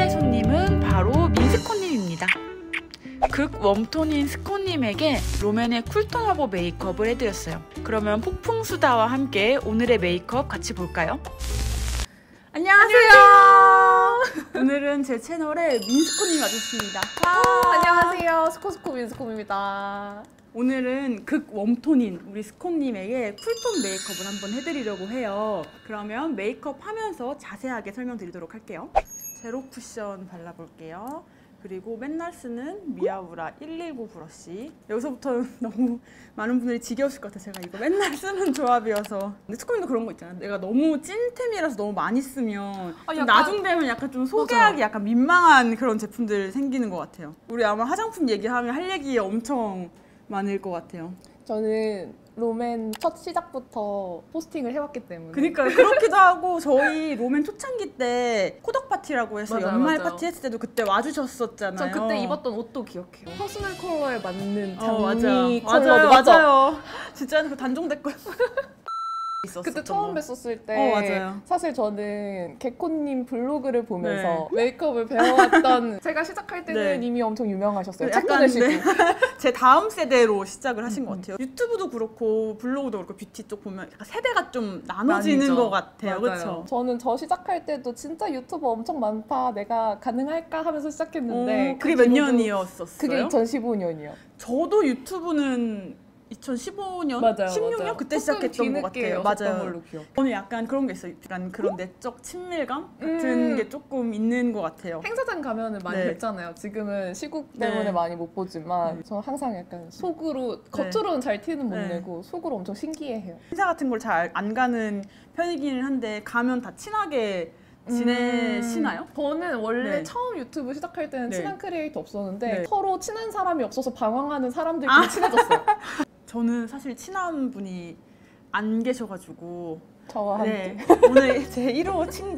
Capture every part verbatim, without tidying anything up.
오늘의 손님은 바로 민스코님입니다. 극 웜톤인 스코님에게 롬앤의 쿨톤 화보 메이크업을 해드렸어요. 그러면 폭풍수다와 함께 오늘의 메이크업 같이 볼까요? 안녕하세요. 오늘은 제 채널에 민스코님이 와주셨습니다. 아, 안녕하세요. 스코스코 민스코입니다. 오늘은 극 웜톤인 우리 스코님에게 쿨톤 메이크업을 한번 해드리려고 해요. 그러면 메이크업 하면서 자세하게 설명드리도록 할게요. 제로 쿠션 발라볼게요. 그리고 맨날 쓰는 미아우라 일일구 브러쉬. 여기서부터 너무 많은 분들이 지겨우실 것 같아요. 제가 이거 맨날 쓰는 조합이어서. 근데 스코님도 그런 거 있잖아요. 내가 너무 찐템이라서 너무 많이 쓰면 아, 약간, 나중 되면 약간 좀 소개하기 맞아. 약간 민망한 그런 제품들 생기는 것 같아요. 우리 아마 화장품 얘기하면 할 얘기 엄청 많을 것 같아요. 저는 롬앤 첫 시작부터 포스팅을 해왔기 때문에. 그러니까요. 그렇기도 하고 저희 롬앤 초창기 때 코덕 파티라고 해서 맞아요, 연말 맞아요. 파티 했을 때도 그때 와주셨었잖아요. 저 그때 입었던 옷도 기억해요. 퍼스널 컬러에 맞는 장미 어, 맞아요. 컬러도 맞아요. 맞아요. 진짜 그 단종됐고요. 그때 처음 뵀었을 때 어, 맞아요. 사실 저는 개코님 블로그를 보면서 네. 메이크업을 배워왔던 제가 시작할 때는 네. 이미 엄청 유명하셨어요. 책도 내시고. 네. 제 다음 세대로 시작을 하신 음, 것 같아요. 유튜브도 그렇고 블로그도 그렇고 뷰티 쪽 보면 약간 세대가 좀 나눠지는 나뉘죠. 것 같아요. 그렇죠? 저는 저 시작할 때도 진짜 유튜버 엄청 많다. 내가 가능할까 하면서 시작했는데 오, 그게 그 몇 년이었었어요? 그게 이천십오 년이요. 저도 유튜브는 이천십오 년? 맞아요, 십육 년? 맞아요. 그때 시작했던 것 같아요. 맞아요. 걸로 기억. 저는 약간 그런 게 있어요. 약간 그런 내적 친밀감 같은 음. 게 조금 있는 것 같아요. 행사장 가면은 많이 네. 뵀잖아요. 지금은 시국 때문에 네. 많이 못 보지만 네. 저는 항상 약간 속으로 겉으로는 네. 잘 티는 못 네. 내고 속으로 엄청 신기해해요. 행사 같은 걸 잘 안 가는 편이기는 한데 가면 다 친하게 지내시나요? 음, 저는 원래 네. 처음 유튜브 시작할 때는 네. 친한 크리에이터 없었는데 네. 서로 친한 사람이 없어서 방황하는 사람들끼리 아. 친해졌어요. 저는 사실 친한 분이 안 계셔가지고 저와 함께 네. 오늘 제 일 호 친구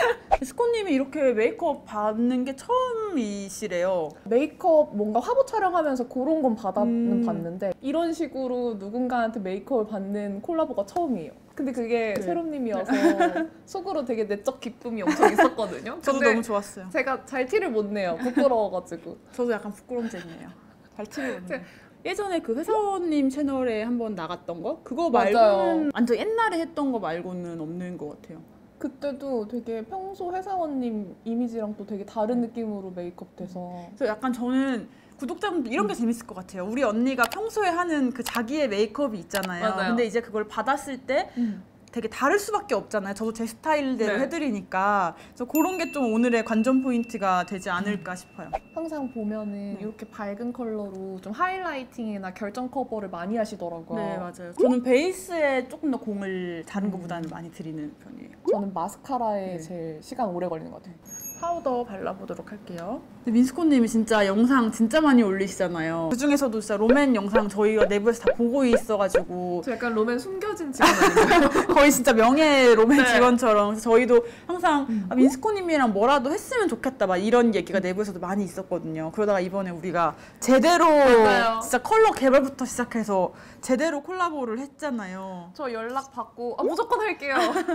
스코님이 이렇게 메이크업 받는 게 처음이시래요. 메이크업 뭔가 화보 촬영하면서 그런 건 받아는 음. 봤는데 이런 식으로 누군가한테 메이크업을 받는 콜라보가 처음이에요. 근데 그게 네. 세롬님이어서 속으로 되게 내적 기쁨이 엄청 있었거든요. 저도 너무 좋았어요. 제가 잘 티를 못 내요. 부끄러워가지고. 저도 약간 부끄럼쟁이에요. 잘 티를 못 내요. 예전에 그 회사원님 채널에 한번 나갔던 거? 그거 말고는 완전 옛날에 했던 거 말고는 없는 것 같아요. 그때도 되게 평소 회사원님 이미지랑 또 되게 다른 느낌으로 메이크업 돼서 그래서 약간 저는 구독자분들 이런 게 음. 재밌을 것 같아요. 우리 언니가 평소에 하는 그 자기의 메이크업이 있잖아요. 맞아요. 근데 이제 그걸 받았을 때 음. 되게 다를 수밖에 없잖아요. 저도 제 스타일대로 네. 해드리니까. 그래서 그런 게 좀 오늘의 관전 포인트가 되지 않을까 음. 싶어요. 항상 보면은 네. 이렇게 밝은 컬러로 좀 하이라이팅이나 결정 커버를 많이 하시더라고요. 네, 맞아요. 저는 베이스에 조금 더 공을 다른 음. 것보다는 많이 들이는 편이에요. 저는 마스카라에 네. 제일 시간 오래 걸리는 것 같아요. 파우더 발라보도록 할게요. 민스코님이 진짜 영상 진짜 많이 올리시잖아요. 그중에서도 진짜 롬앤 영상 저희가 내부에서 다 보고 있어가지고 저 약간 롬앤 숨겨진 직원 아닌가요? 거의 진짜 명예 롬앤 네. 직원처럼. 그래서 저희도 항상 음. 아, 민스코님이랑 뭐라도 했으면 좋겠다 막 이런 얘기가 내부에서도 많이 있었거든요. 그러다가 이번에 우리가 제대로 맞아요. 진짜 컬러 개발부터 시작해서 제대로 콜라보를 했잖아요. 저 연락 받고 아, 무조건 할게요.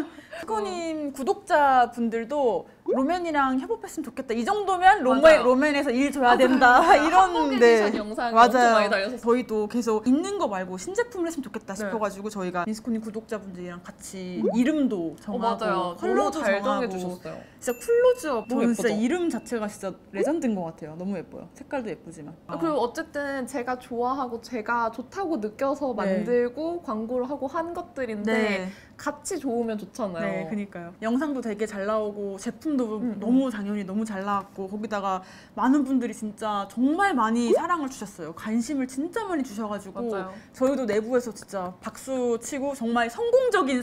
스코님 어. 구독자분들도 롬앤이랑 협업했으면 좋겠다. 이 정도면 롬앤, 롬앤에서 일 줘야 된다. 이런 네. 영상이 맞아요. 엄청 많이 달렸었어요. 저희도 계속 있는 거 말고 신제품을 했으면 좋겠다 싶어가지고 네. 저희가 민스코님 구독자분들이랑 같이 음? 이름도 정하고 어, 컬러도 잘 정하고 정해주셨어요. 진짜 쿨로즈업. 저는 진짜 이름 자체가 진짜 레전드인 것 같아요. 너무 예뻐요. 색깔도 예쁘지만. 아. 그리고 어쨌든 제가 좋아하고 제가 좋다고 느껴서 만들고 네. 광고를 하고 한 것들인데 네. 같이 좋으면 좋잖아요. 네, 그니까요. 영상도 되게 잘 나오고 제품도 음, 너무 당연히 너무 잘 나왔고 거기다가 많은 분들이 진짜 정말 많이 사랑을 주셨어요. 관심을 진짜 많이 주셔가지고 맞아요. 저희도 내부에서 진짜 박수 치고 정말 성공적인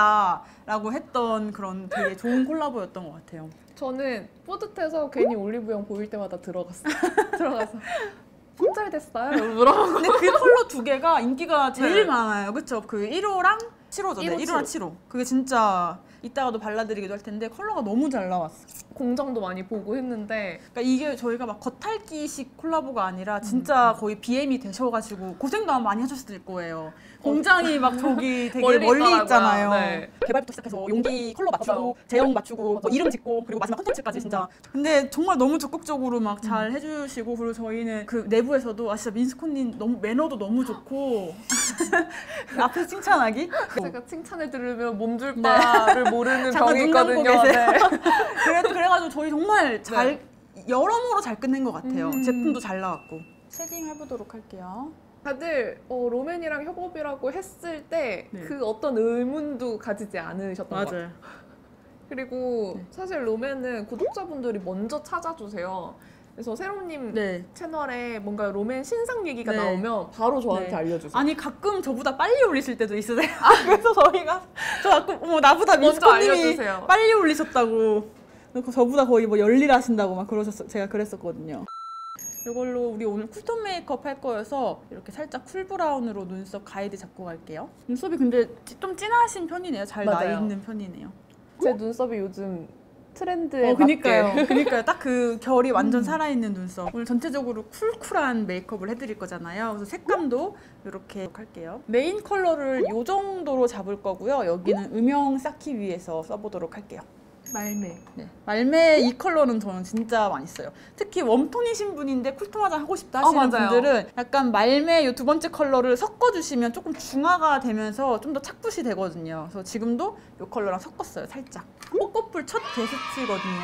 사례다라고 했던 그런 되게 좋은 콜라보였던 것 같아요. 저는 뿌듯해서 괜히 올리브영 보일 때마다 들어갔어요. 들어가서 손잘 됐어요? 물어보고. 근데 그 컬러 두 개가 인기가 제일 네. 많아요. 그쵸? 그 일 호랑 칠 호죠. 네, 일 호랑 칠 호. 그게 진짜 이따가도 발라드리기도 할 텐데 컬러가 너무 잘 나왔어. 공정도 많이 보고 했는데 그러니까 이게 저희가 막 겉핥기식 콜라보가 아니라 진짜 거의 비엠이 되셔가지고 고생도 아마 많이 하셨을 거예요. 공장이 막 저기 되게 멀리 멀리 있더라고요. 있잖아요. 네. 개발부터 시작해서 용기 컬러 맞추고 맞아요. 제형 맞추고 뭐 이름 짓고 그리고 마지막 콘텐츠까지 진짜. 근데 정말 너무 적극적으로 막 잘 해주시고 그리고 저희는 그 내부에서도 아 진짜 민스코님 너무 매너도 너무 좋고 앞에서 칭찬하기? 제가 칭찬을 들으면 몸줄 바를 모르는 잠깐 병이 눈 감고 있거든요. 계세요. 네. 그래, 그래가지고 저희 정말 잘 여러모로 잘 끝낸 것 같아요. 음. 제품도 잘 나왔고. 쉐딩 해보도록 할게요. 다들 어, 로맨이랑 협업이라고 했을 때 그 네. 어떤 의문도 가지지 않으셨던 것 같아요. 그리고 네. 사실 로맨은 구독자분들이 먼저 찾아주세요. 그래서 세롬님 네. 채널에 뭔가 로맨 신상 얘기가 네. 나오면 바로 저한테 네. 알려주세요. 아니 가끔 저보다 빨리 올리실 때도 있으세요. 그래서 저희가 저 가끔 어머 나보다 먼저 민스코님이 알려주세요. 빨리 올리셨다고. 그래서 저보다 거의 뭐 열일하신다고 막 그러셨어. 제가 그랬었거든요. 이걸로 우리 오늘 쿨톤 메이크업 할 거여서 이렇게 살짝 쿨 브라운으로 눈썹 가이드 잡고 갈게요. 눈썹이 근데 좀 진하신 편이네요. 잘 나 맞아요. 있는 편이네요. 제 눈썹이 요즘 트렌드에 어, 그니까요. 맞게 그니까요. 딱 그 결이 완전 음. 살아있는 눈썹. 오늘 전체적으로 쿨쿨한 메이크업을 해드릴 거잖아요. 그래서 색감도 이렇게 할게요. 메인 컬러를 이 정도로 잡을 거고요. 여기는 음영 쌓기 위해서 써보도록 할게요. 말매. 네. 말매 이 컬러는 저는 진짜 많이 써요. 특히 웜톤이신 분인데 쿨톤 화장 하고 싶다 하시는 어, 맞아요. 분들은 약간 말매 이 두 번째 컬러를 섞어주시면 조금 중화가 되면서 좀 더 착붙이 되거든요. 그래서 지금도 이 컬러랑 섞었어요, 살짝. 꽃꺼풀 첫 게스트거든요.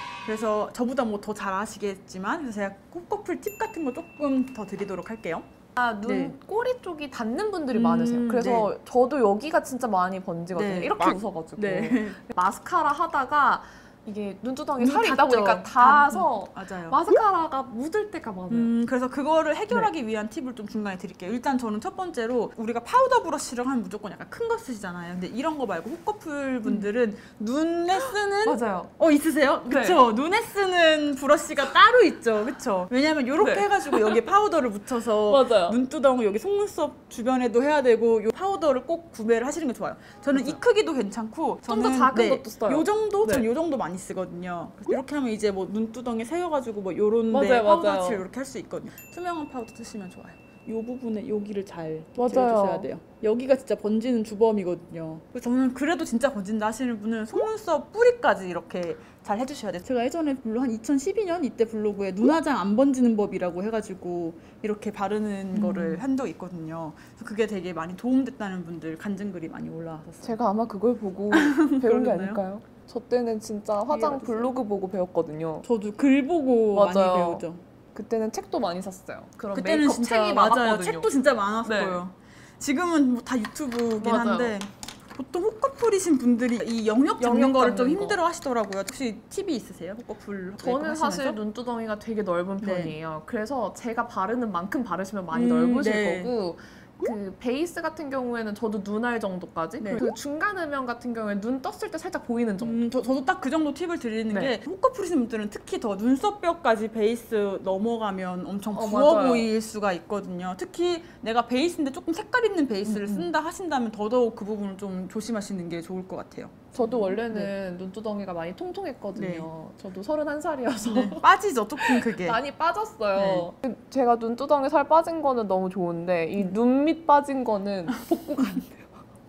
그래서 저보다 뭐 더 잘 아시겠지만 그래서 제가 꽃꺼풀 팁 같은 거 조금 더 드리도록 할게요. 아, 눈 네. 꼬리 쪽이 닿는 분들이 음, 많으세요. 그래서 네. 저도 여기가 진짜 많이 번지거든요. 네. 이렇게 웃어가지고 네. 마스카라 하다가 이게 눈두덩이 눈 살이 있다 닿죠. 보니까 닿아서 맞아요. 마스카라가 묻을 때가 많아요. 음, 그래서 그거를 해결하기 위한 팁을 좀 중간에 드릴게요. 일단 저는 첫 번째로 우리가 파우더 브러쉬를 하면 무조건 약간 큰 거 쓰시잖아요. 근데 이런 거 말고 호커풀 분들은 눈에 쓰는 맞아요. 어 있으세요? 네. 그쵸? 눈에 쓰는 브러쉬가 따로 있죠. 그쵸? 왜냐면 이렇게 네. 해가지고 여기에 파우더를 묻혀서 맞아요. 눈두덩 여기 속눈썹 주변에도 해야 되고 이 파우더를 꼭 구매를 하시는 게 좋아요. 저는 이 맞아요. 크기도 괜찮고 좀 더 저는 작은 것도 써요. 요 정도? 네. 저는 요 정도 많이 쓰거든요. 그래서 이렇게 하면 이제 뭐 눈두덩이 세워가지고 뭐 요런데 맞아요, 파우더 맞아요. 칠 이렇게 할 수 있거든요. 투명한 파우더 쓰시면 좋아요. 요 부분에 여기를 잘 맞아요. 제어주셔야 돼요. 여기가 진짜 번지는 주범이거든요. 그래서 저는 그래도 진짜 번진다 하시는 분은 속눈썹 뿌리까지 이렇게 잘 해주셔야 돼요. 제가 예전에 블로 한 이천십이 년 이때 블로그에 눈화장 안 번지는 법이라고 해가지고 이렇게 바르는 음. 거를 한 적 있거든요. 그래서 그게 되게 많이 도움됐다는 분들 간증글이 많이 올라왔었어요. 제가 아마 그걸 보고 배운 게 그러나요? 아닐까요? 저 때는 진짜 화장 이해가 됐어요. 블로그 보고 배웠거든요. 저도 글 보고 맞아요. 많이 배우죠. 그때는 책도 많이 샀어요. 그런 그때는 메이크업 진짜 책이 맞아요. 많았거든요. 책도 진짜 많았어요. 지금은 뭐 다 유튜브긴 맞아요. 한데 보통 호커풀이신 분들이 이 영역 잡는 영역 거를 좀 잡는 거. 힘들어 하시더라고요. 혹시 팁이 있으세요? 호커풀 저는 사실 하시면서? 눈두덩이가 되게 넓은 네. 편이에요. 그래서 제가 바르는 만큼 바르시면 많이 음, 넓으실 네. 거고 그 베이스 같은 경우에는 저도 눈알 정도까지 네. 그 중간 음영 같은 경우에 눈 떴을 때 살짝 보이는 정도. 음, 저, 저도 딱 그 정도 팁을 드리는 네. 게 호커풀이신 분들은 특히 더 눈썹뼈까지 베이스 넘어가면 엄청 어, 부어 맞아요. 보일 수가 있거든요. 특히 내가 베이스인데 조금 색깔 있는 베이스를 음, 음. 쓴다 하신다면 더더욱 그 부분을 좀 조심하시는 게 좋을 것 같아요. 저도 원래는 네. 눈두덩이가 많이 통통했거든요. 저도 서른한 살이어서 네. 빠지죠, 조금 그게. 많이 빠졌어요. 제가 눈두덩이 살 빠진 거는 너무 좋은데 이 눈 밑 빠진 거는 복구가 안 돼요.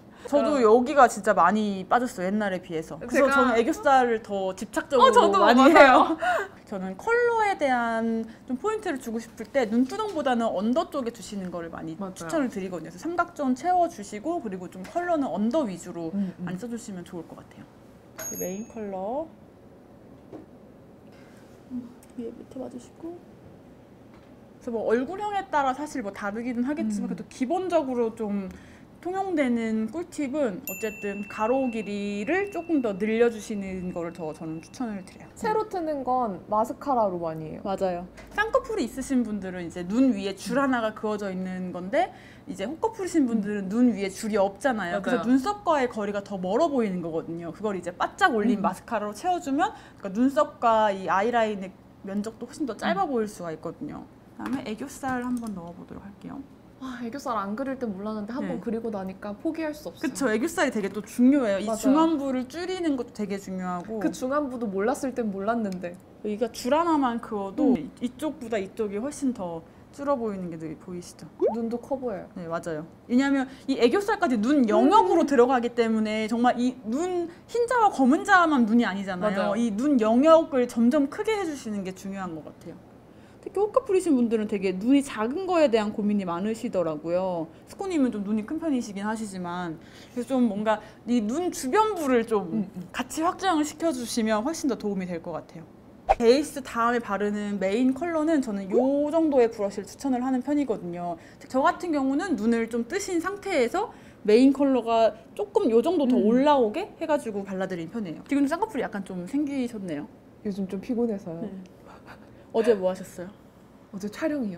저도 여기가 진짜 많이 빠졌어요, 옛날에 비해서. 그래서 제가- 저는 애교살을 더 집착적으로 어, 저도 많이 맞아요. 해요. 저는 컬러에 대한 좀 포인트를 주고 싶을 때 눈두덩보다는 언더 쪽에 주시는 거를 많이 맞아요. 추천을 드리거든요. 그래서 삼각존 채워주시고 그리고 좀 컬러는 언더 위주로 음, 음. 많이 써주시면 좋을 것 같아요. 메인 컬러 음, 위에 밑에 봐주시고 그래서 뭐 얼굴형에 따라 사실 뭐 다르기는 하겠지만 음. 그래도 기본적으로 좀 통용되는 꿀팁은 어쨌든 가로 길이를 조금 더 늘려주시는 거를 더 저는 추천을 드려요. 새로 트는 건 마스카라로 많이 해요. 맞아요. 쌍꺼풀이 있으신 분들은 이제 눈 위에 줄 하나가 그어져 있는 건데 이제 호꺼풀이신 분들은 눈 위에 줄이 없잖아요. 맞아요. 그래서 눈썹과의 거리가 더 멀어 보이는 거거든요. 그걸 이제 바짝 올린 음. 마스카라로 채워주면 그러니까 눈썹과 이 아이라인의 면적도 훨씬 더 짧아 보일 수가 있거든요. 그다음에 애교살 한번 넣어보도록 할게요. 아, 아, 애교살 안 그릴 땐 몰랐는데 한 번 네. 그리고 나니까 포기할 수 없어요. 그쵸, 애교살이 되게 또 중요해요. 이 맞아요. 중안부를 줄이는 것도 되게 중요하고. 그 중안부도 몰랐을 땐 몰랐는데. 여기가 줄 하나만 그어도 음. 이쪽보다 이쪽이 훨씬 더 줄어 보이는 게 되게 보이시죠? 눈도 커 보여요. 네, 맞아요. 왜냐하면 이 애교살까지 눈 영역으로 음. 들어가기 때문에 정말 이 눈 흰자와 검은자만 눈이 아니잖아요. 맞아요. 이 눈 영역을 점점 크게 해주시는 게 중요한 것 같아요. 특히 호카풀이신 분들은 되게 눈이 작은 거에 대한 고민이 많으시더라고요. 스코님은 좀 눈이 큰 편이시긴 하시지만 그래서 좀 뭔가 이 눈 주변부를 좀 음, 음. 같이 확장을 시켜주시면 훨씬 더 도움이 될 것 같아요. 베이스 다음에 바르는 메인 컬러는 저는 이 정도의 브러쉬를 추천을 하는 편이거든요. 저 같은 경우는 눈을 좀 뜨신 상태에서 메인 컬러가 조금 이 정도 더 음. 올라오게 해가지고 발라드리는 편이에요. 지금 쌍꺼풀이 약간 좀 생기셨네요. 요즘 좀 피곤해서요. 네. 어제 뭐 하셨어요? 어제 촬영이요.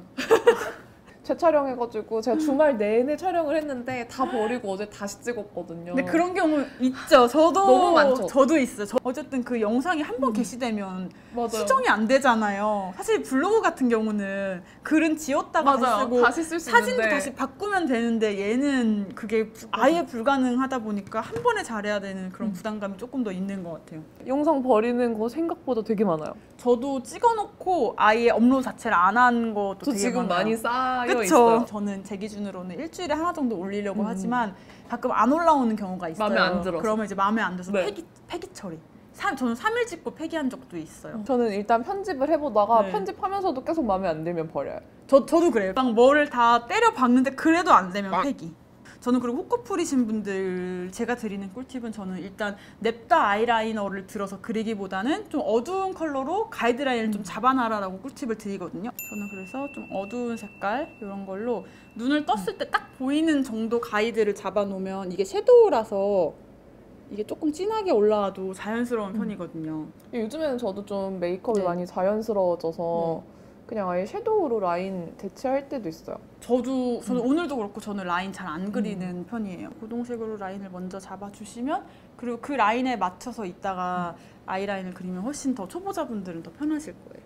재촬영해가지고 제가 주말 내내 촬영을 했는데 다 버리고 어제 다시 찍었거든요. 근데 그런 경우 있죠. 저도 너무 많죠. 저도 있어요. 저 어쨌든 그 영상이 한 번 음. 게시되면 맞아요. 수정이 안 되잖아요. 사실 블로그 같은 경우는 글은 지웠다가 맞아요. 다시 쓰고 다시 쓸 수 사진도 있는데 다시 바꾸면 되는데 얘는 그게 아예 불가능하다 보니까 한 번에 잘해야 되는 그런 음. 부담감이 조금 더 있는 것 같아요. 영상 버리는 거 생각보다 되게 많아요. 저도 찍어놓고 아예 업로드 자체를 안 한 것도 저 되게 지금 많아요. 많이 쌓여 그쵸? 있어요. 저는 제 기준으로는 일주일에 하나 정도 올리려고 음. 하지만 가끔 안 올라오는 경우가 있어요. 마음에 안 들어서. 그러면 이제 마음에 안 들어서 네. 폐기, 폐기 처리. 삼, 저는 삼 일 찍고 폐기한 적도 있어요. 저는 일단 편집을 해보다가 네. 편집하면서도 계속 마음에 안 들면 버려요. 저, 저도 그래요. 막 뭐를 다 때려 박는데 그래도 안 되면 폐기. 저는 그리고 호커풀이신 분들 제가 드리는 꿀팁은 저는 일단 냅다 아이라이너를 들어서 그리기보다는 좀 어두운 컬러로 가이드라인을 좀 잡아놔라라고 꿀팁을 드리거든요. 저는 그래서 좀 어두운 색깔 이런 걸로 눈을 떴을 때 딱 보이는 정도 가이드를 잡아놓으면 이게 섀도우라서 이게 조금 진하게 올라와도 자연스러운 음. 편이거든요. 요즘에는 저도 좀 메이크업이 네. 많이 자연스러워져서 그냥 아예 섀도우로 라인 대체할 때도 있어요. 저도 저는 음. 오늘도 그렇고 저는 라인 잘 안 그리는 편이에요. 고동색으로 라인을 먼저 잡아주시면 그리고 그 라인에 맞춰서 이따가 아이라인을 그리면 훨씬 더 초보자분들은 더 편하실 거예요.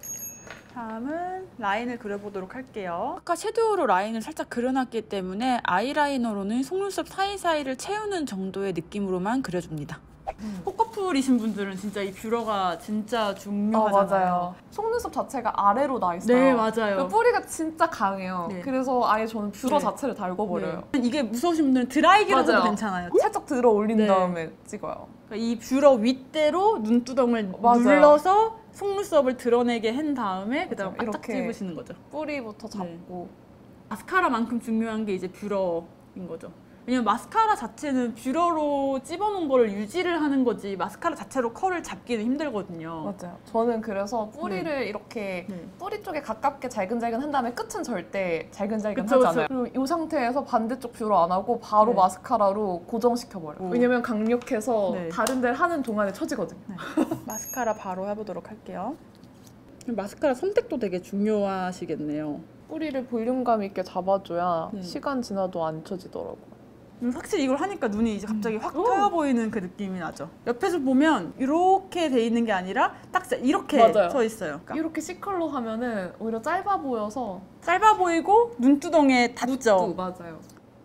다음은 라인을 그려보도록 할게요. 아까 섀도우로 라인을 살짝 그려놨기 때문에 아이라이너로는 속눈썹 사이사이를 채우는 정도의 느낌으로만 그려줍니다. 음. 호커풀이신 분들은 진짜 이 뷰러가 진짜 아, 중요하잖아요. 맞아요. 속눈썹 자체가 아래로 나 있어요. 네, 맞아요. 그 뿌리가 진짜 강해요. 네. 그래서 아예 저는 뷰러 네. 자체를 달궈버려요. 네. 이게 무서우신 분들은 드라이기로 해도 맞아요. 괜찮아요. 살짝 들어 올린 네. 다음에 찍어요. 그러니까 이 뷰러 윗대로 눈두덩을 맞아요. 눌러서 속눈썹을 드러내게 한 다음에 그다음 맞아요. 바짝 이렇게. 집으시는 거죠. 뿌리부터 잡고. 마스카라만큼 중요한 게 이제 뷰러인 거죠. 왜냐면 마스카라 자체는 뷰러로 찝어놓은 거를 유지를 하는 거지 마스카라 자체로 컬을 잡기는 힘들거든요. 맞아요. 저는 그래서 뿌리를 이렇게 네. 뿌리 쪽에 가깝게 잘근잘근 한 다음에 끝은 절대 잘근잘근 그쵸, 하지 않아요. 그리고 이 상태에서 반대쪽 뷰러 안 하고 바로 네. 마스카라로 고정시켜버려요. 오. 왜냐면 강력해서 네. 다른 데를 하는 동안에 처지거든요. 네. 마스카라 바로 해보도록 할게요. 마스카라 선택도 되게 중요하시겠네요. 뿌리를 볼륨감 있게 잡아줘야 네. 시간 지나도 안 처지더라고요. 음, 확실히 이걸 하니까 눈이 이제 갑자기 확 오. 트여 보이는 그 느낌이 나죠. 옆에서 보면 이렇게 돼 있는 게 아니라 딱 진짜 이렇게 맞아요. 서 있어요. 그러니까 이렇게 C컬러 하면은 오히려 짧아 보여서 짧아 보이고 눈두덩에 닿죠. 또 맞아요.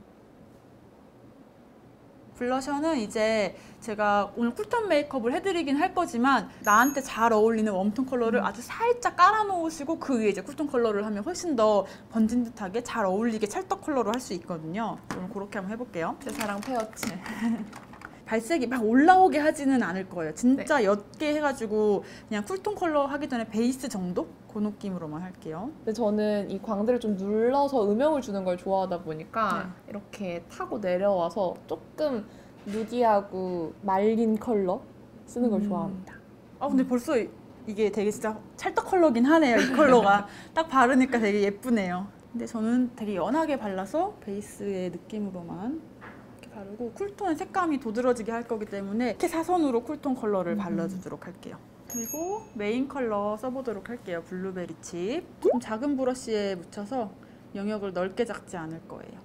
블러셔는 이제 제가 오늘 쿨톤 메이크업을 해드리긴 할 거지만 나한테 잘 어울리는 웜톤 컬러를 음. 아주 살짝 깔아놓으시고 그 위에 이제 쿨톤 컬러를 하면 훨씬 더 번진 듯하게 잘 어울리게 찰떡 컬러로 할 수 있거든요. 오늘 그렇게 한번 해볼게요. 제 사랑 페어치. 발색이 막 올라오게 하지는 않을 거예요. 진짜 네. 옅게 해가지고 그냥 쿨톤 컬러 하기 전에 베이스 정도? 그 느낌으로만 할게요. 근데 저는 이 광대를 좀 눌러서 음영을 주는 걸 좋아하다 보니까 네. 이렇게 타고 내려와서 조금 누디하고 말린 컬러 쓰는 걸 음. 좋아합니다. 아 근데 벌써 이게 되게 진짜 찰떡 컬러긴 하네요. 이 컬러가 딱 바르니까 되게 예쁘네요. 근데 저는 되게 연하게 발라서 베이스의 느낌으로만 이렇게 바르고 쿨톤의 색감이 도드라지게 할 거기 때문에 이렇게 사선으로 쿨톤 컬러를 음. 발라주도록 할게요. 그리고 메인 컬러 써보도록 할게요. 블루베리 칩. 좀 작은 브러쉬에 묻혀서 영역을 넓게 잡지 않을 거예요.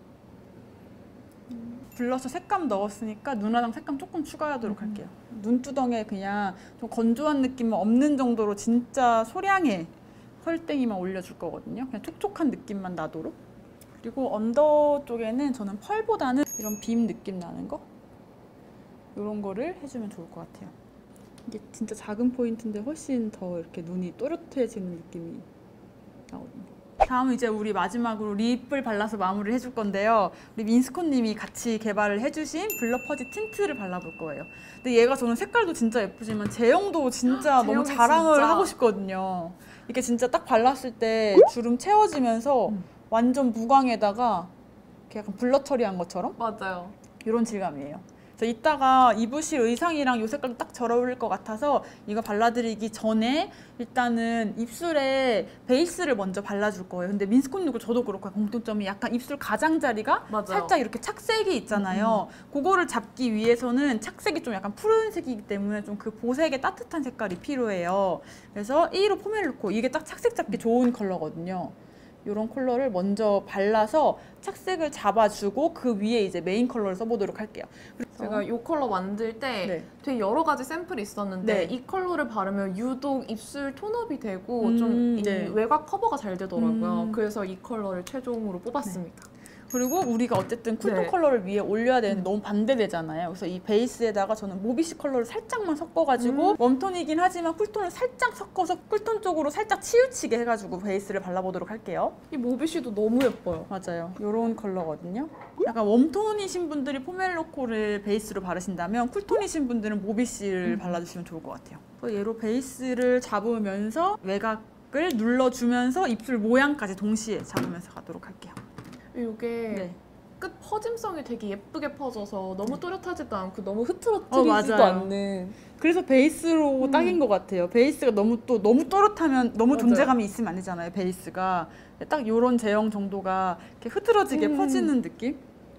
블러셔 색감 넣었으니까 눈화장 색감 조금 추가하도록 음. 할게요. 눈두덩에 그냥 좀 건조한 느낌은 없는 정도로 진짜 소량의 펄땡이만 올려줄 거거든요. 그냥 촉촉한 느낌만 나도록. 그리고 언더 쪽에는 저는 펄보다는 이런 빔 느낌 나는 거 이런 거를 해주면 좋을 것 같아요. 이게 진짜 작은 포인트인데 훨씬 더 이렇게 눈이 또렷해지는 느낌이 나거든요. 다음은 이제 우리 마지막으로 립을 발라서 마무리를 해줄 건데요. 우리 민스코님이 같이 개발을 해주신 블러 퍼지 틴트를 발라볼 거예요. 근데 얘가 저는 색깔도 진짜 예쁘지만 제형도 진짜 너무 자랑을 진짜. 하고 싶거든요. 이게 진짜 딱 발랐을 때 주름 채워지면서 음. 완전 무광에다가 이렇게 약간 블러 처리한 것처럼 맞아요. 이런 질감이에요. 그래서 이따가 입으실 의상이랑 이 색깔도 딱 잘 어울릴 것 같아서 이거 발라드리기 전에 일단은 입술에 베이스를 먼저 발라줄 거예요. 근데 민스코님도 저도 그렇고 공통점이 약간 입술 가장자리가 맞아요. 살짝 이렇게 착색이 있잖아요. 음. 그거를 잡기 위해서는 착색이 좀 약간 푸른색이기 때문에 좀 그 보색의 따뜻한 색깔이 필요해요. 그래서 에이로 포멜로코 이게 딱 착색 잡기 좋은 컬러거든요. 이런 컬러를 먼저 발라서 착색을 잡아주고 그 위에 이제 메인 컬러를 써보도록 할게요. 제가 이 컬러 만들 때 네. 되게 여러 가지 샘플이 있었는데 네. 이 컬러를 바르면 유독 입술 톤업이 되고 음, 좀 네. 외곽 커버가 잘 되더라고요. 음. 그래서 이 컬러를 최종으로 뽑았습니다. 네. 그리고 우리가 어쨌든 쿨톤 네. 컬러를 위에 올려야 되는데 음. 너무 반대되잖아요. 그래서 이 베이스에다가 저는 모비시 컬러를 살짝만 섞어가지고 음. 웜톤이긴 하지만 쿨톤을 살짝 섞어서 쿨톤 쪽으로 살짝 치우치게 해가지고 베이스를 발라보도록 할게요. 이 모비시도 너무 예뻐요. 맞아요. 이런 컬러거든요. 약간 웜톤이신 분들이 포멜로코를 베이스로 바르신다면 쿨톤이신 분들은 모비시를 음. 발라주시면 좋을 것 같아요. 얘로 베이스를 잡으면서 외곽을 눌러주면서 입술 모양까지 동시에 잡으면서 가도록 할게요. 이게 네. 끝 퍼짐성이 되게 예쁘게 퍼져서 너무 또렷하지도 않고 너무 흐트러뜨리지도 어, 않는 그래서 베이스로 음. 딱인 것 같아요. 베이스가 너무 또 너무 또렷하면 너무 맞아요. 존재감이 있으면 안 되잖아요. 베이스가 딱 이런 제형 정도가 이렇게 흐트러지게 음. 퍼지는 느낌?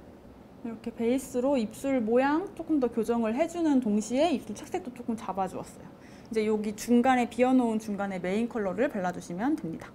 이렇게 베이스로 입술 모양 조금 더 교정을 해주는 동시에 입술 착색도 조금 잡아주었어요. 이제 여기 중간에 비워놓은 중간에 메인 컬러를 발라주시면 됩니다.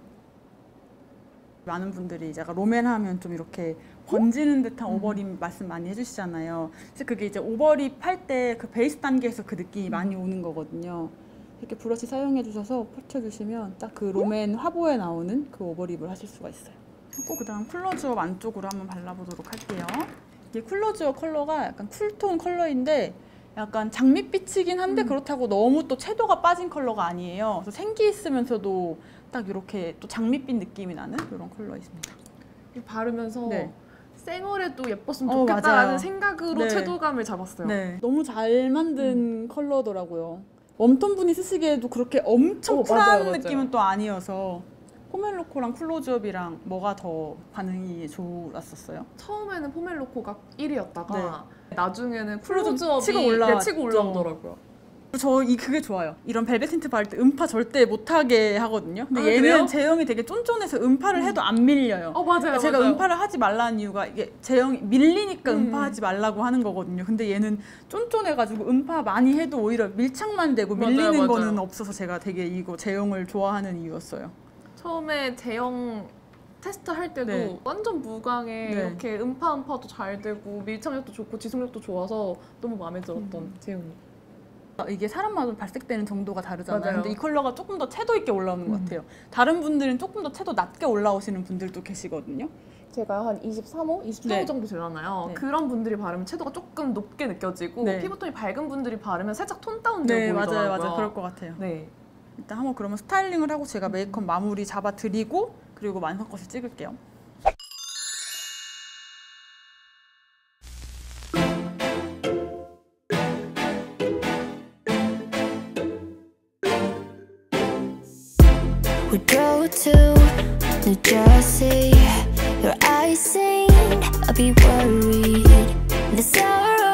많은 분들이 이제 롬앤 하면 좀 이렇게 번지는 듯한 음. 오버립 말씀 많이 해주시잖아요. 그래서 그게 이제 오버립 할 때 그 베이스 단계에서 그 느낌이 많이 오는 거거든요. 이렇게 브러쉬 사용해 주셔서 펼쳐주시면 딱 그 롬앤 화보에 나오는 그 오버립을 하실 수가 있어요. 하고 그 다음 쿨러즈업 안쪽으로 한번 발라보도록 할게요. 이게 쿨러즈업 컬러가 약간 쿨톤 컬러인데 약간 장밋빛이긴 한데 음. 그렇다고 너무 또 채도가 빠진 컬러가 아니에요. 그래서 생기 있으면서도 딱 이렇게 또 장밋빛 느낌이 나는 이런 컬러 있습니다. 바르면서 네. 쌩얼에도 예뻤으면 어, 좋겠다라는 맞아요. 생각으로 네. 채도감을 잡았어요. 네. 너무 잘 만든 음. 컬러더라고요. 웜톤 분이 쓰시기에도 그렇게 엄청 어, 쿨한 맞아요, 맞아요. 느낌은 또 아니어서 포멜로코랑 쿨로즈업이랑 뭐가 더 반응이 좋았었어요? 처음에는 포멜로코가 일 위였다가 네. 나중에는 쿨로즈업이 치고, 올라 치고 올라오더라고요. 저 이 그게 좋아요. 이런 벨벳 틴트 바를 때 음파 절대 못하게 하거든요. 근데 아, 얘는 그래요? 제형이 되게 쫀쫀해서 음파를 해도 안 밀려요. 어 맞아요. 제가 맞아요. 음파를 하지 말라는 이유가 이게 제형이 밀리니까 음. 음파하지 말라고 하는 거거든요. 근데 얘는 쫀쫀해가지고 음파 많이 해도 오히려 밀착만 되고 맞아요, 밀리는 맞아요. 거는 없어서 제가 되게 이거 제형을 좋아하는 이유였어요. 처음에 제형 테스트 할 때도 네. 완전 무광에 네. 이렇게 음파 음파도 잘 되고 밀착력도 좋고 지속력도 좋아서 너무 마음에 들었던 음. 제형이. 이게 사람마다 발색되는 정도가 다르잖아요. 맞아요. 근데 이 컬러가 조금 더 채도 있게 올라오는 음. 것 같아요. 다른 분들은 조금 더 채도 낮게 올라오시는 분들도 계시거든요. 제가 한 이십삼 호, 이십사 호 네. 정도 되잖아요. 네. 그런 분들이 바르면 채도가 조금 높게 느껴지고 네. 피부톤이 밝은 분들이 바르면 살짝 톤 다운되고 네, 보이더라고요. 맞아요, 맞아요. 그럴 것 같아요. 네. 일단 한번 그러면 스타일링을 하고 제가 메이크업 마무리 잡아드리고 그리고 완성컷을 찍을게요. We drove to New Jersey. Your eyes seemed a bit worried. The sorrow